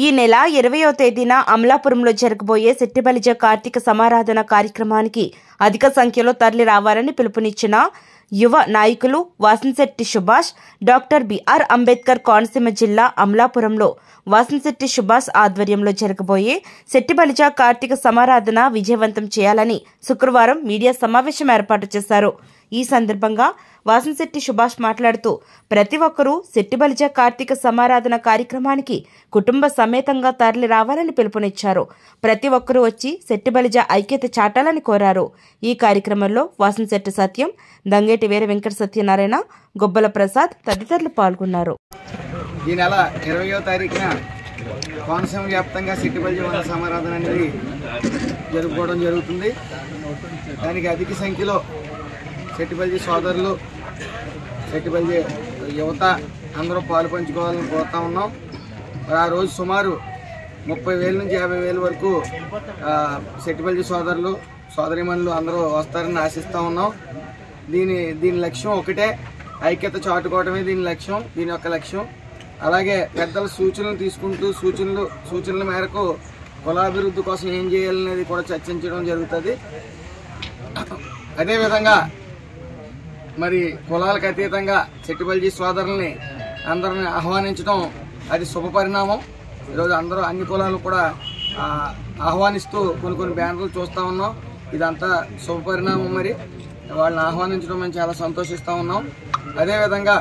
ఈ నెల 20వ తేదీన అమలాపురంలో జరగబోయే శెట్టిబలిజ కార్తీక సమారాధన కార్యక్రమానికి అధిక సంఖ్యలో తరలి రావాలని పిలుపునిచ్చిన యువ నాయకులు వాసంశెట్టి సుభాష్, డాక్టర్ బిఆర్ అంబేద్కర్ కోనసీమ జిల్లా అమలాపురంలో వాసంశెట్టి సుభాష్ ఆధ్వర్యంలో జరగబోయే శెట్టిబలిజ కార్తీక సమారాధన విజయవంతం చేయాలని శుక్రవారం మీడియా సమావేశం ఏర్పాటు చేశారు. ఈ సందర్భంగా వాసంశెట్టి సుభాష్ మాట్లాడుతూ ప్రతి ఒక్కరూ శెట్టిబలిజ కార్తీక సమారాధన కార్యక్రమానికి కుటుంబ సమేతంగా తరలి రావాలని పిలుపునిచ్చారు. ప్రతి ఒక్కరూ వచ్చి శెట్టిబలిజ ఐక్యత చాటాలని కోరారు. ఈ కార్యక్రమంలో వాసంశెట్టి సత్యం, దంగేటి వీర వెంకట సత్యనారాయణ, గొబ్బల ప్రసాద్ తదితరులు పాల్గొన్నారు. ఈ నెల 20వ తారీఖున కోనసీమ వ్యాప్తంగా శెట్టిబలిజ వన సమారాధన అనేది జరుపుకోవడం జరుగుతుంది. దానికి అధిక సంఖ్యలో శెట్టిబలిజ సోదరులు, శెట్టిబలిజ యువత అందరూ పాలు పంచుకోవాలని కోరుతా ఉన్నాం. మరి ఆ రోజు సుమారు 30,000 నుంచి 50,000 వరకు శెట్టిబలిజ సోదరులు, సోదరిమణులు అందరూ వస్తారని ఆశిస్తూ ఉన్నాం. దీని లక్ష్యం ఒకటే, ఐక్యత చాటుకోవడమే దీని యొక్క లక్ష్యం. అలాగే పెద్దల సూచనలు తీసుకుంటూ సూచనల మేరకు కులాభివృద్ధి కోసం ఏం చేయాలనేది కూడా చర్చించడం జరుగుతుంది. అదేవిధంగా మరి కులాలకు అతీతంగా శెట్టిబలిజ సోదరుల్ని అందరిని ఆహ్వానించడం అది శుభ పరిణామం. ఈరోజు అందరూ అన్ని కులాలు కూడా ఆహ్వానిస్తూ కొన్ని బ్యానర్లు చూస్తూ ఉన్నాం. ఇదంతా శుభ పరిణామం. మరి వాళ్ళని ఆహ్వానించడం మేము చాలా సంతోషిస్తూ ఉన్నాం. అదేవిధంగా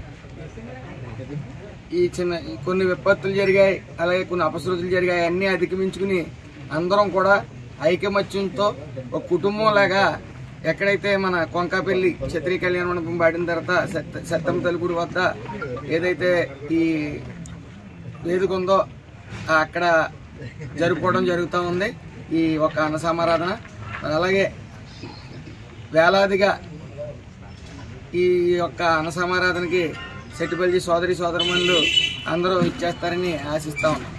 కొన్ని విపత్తులు జరిగాయి, అలాగే కొన్ని అపశృతులు జరిగాయి. అన్నీ అధిగమించుకుని అందరం కూడా ఐకమత్యంతో ఒక కుటుంబం లాగా ఎక్కడైతే మన కొంకాపల్లి క్షత్రియ కళ్యాణ మండపం బాడిన తర్వాత సత్తమ్మ తలుపుడు వద్ద ఏదైతే ఈ వేదిక ఉందో అక్కడ జరుపుకోవడం జరుగుతూ ఉంది ఈ ఒక అన్న సమారాధన. అలాగే వేలాదిగా ఈ యొక్క అన్న సమారాధనకి శెట్టిబలిజ సోదరిమణులు అందరూ ఇచ్చేస్తారని ఆశిస్తా ఉన్నాం.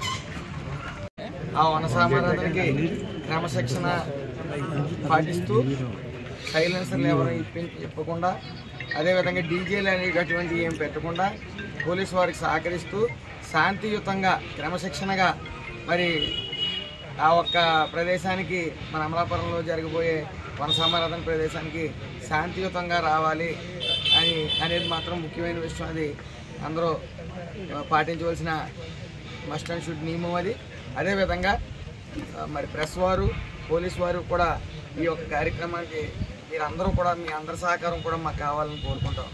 ఆ వన సమారాధనకి క్రమశిక్షణ పాటిస్తూ సైలెన్సర్లు ఎవరు ఇప్పకుండా, అదేవిధంగా డీజేలు అనేటటువంటి ఏం పెట్టకుండా పోలీసు వారికి సహకరిస్తూ శాంతియుతంగా క్రమశిక్షణగా మరి ఆ ఒక్క ప్రదేశానికి మన అమలాపురంలో జరగబోయే వన సమారాధన ప్రదేశానికి శాంతియుతంగా రావాలి అనేది మాత్రం ముఖ్యమైన విషయం. అది అందరూ పాటించవలసిన మస్ట్ అండ్ షుడ్ నియమం అది. అదేవిధంగా మరి ప్రెస్ వారు, పోలీసు వారు కూడా ఈ యొక్క కార్యక్రమానికి మీరందరూ కూడా మీ అందరి సహకారం కూడా మాకు కావాలని కోరుకుంటాం.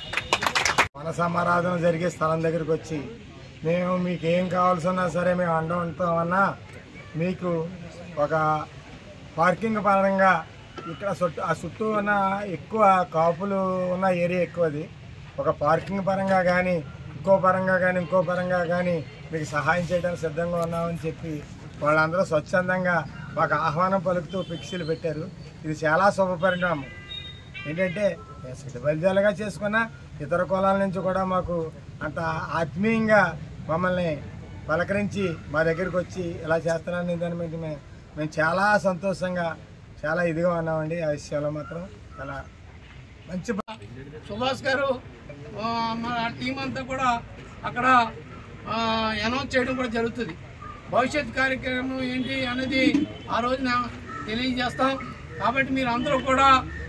వన సమారాధన జరిగే స్థలం దగ్గరికి వచ్చి మేము మీకు ఏం కావాల్సినా సరే మేము అండ ఉంటామన్నా, మీకు ఒక పార్కింగ్ పరంగా ఇక్కడ చుట్టూ ఉన్న ఎక్కువ కాపులు ఉన్న ఏరియా ఎక్కువది. ఒక పార్కింగ్ పరంగా కానీ ఇంకో పరంగా కానీ మీకు సహాయం చేయడానికి సిద్ధంగా ఉన్నామని చెప్పి వాళ్ళందరూ స్వచ్ఛందంగా మాకు ఆహ్వానం పలుకుతూ పిక్సీలు పెట్టారు. ఇది చాలా శుభపరిణామం. ఏంటంటే శెట్టిబలిజలుగా చేసుకున్న ఇతర కులాల నుంచి కూడా మాకు అంత ఆత్మీయంగా మమ్మల్ని పలకరించి మా దగ్గరికి వచ్చి ఇలా చేస్తున్నారని దాని మీద మేము చాలా సంతోషంగా చాలా ఇదిగా ఉన్నామండి. ఆ విషయంలో మాత్రం చాలా మంచి. సుభాష్ గారు మన టీం అంతా కూడా అక్కడ అనౌన్స్ చేయడం కూడా జరుగుతుంది. భవిష్యత్ కార్యక్రమం ఏంటి అనేది ఆ రోజున తెలియజేస్తాం. కాబట్టి మీరు అందరూ కూడా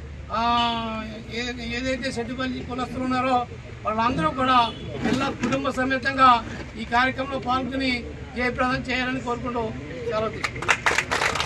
ఏదైతే శెట్టిబలిజ కులస్తులు ఉన్నారో వాళ్ళందరూ కూడా పిల్ల కుటుంబ సమేతంగా ఈ కార్యక్రమంలో పాల్గొని జయప్రదం చేయాలని కోరుకుంటూ సెలవు తీసుకుంటాం.